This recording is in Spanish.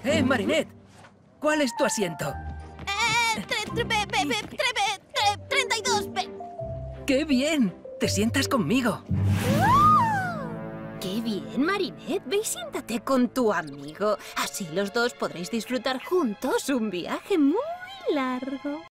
Marinette! ¿Cuál es tu asiento? 32B. ¡Qué bien! Te sientas conmigo. ¡Qué bien, Marinette! Ve y siéntate con tu amigo. Así los dos podréis disfrutar juntos un viaje muy largo.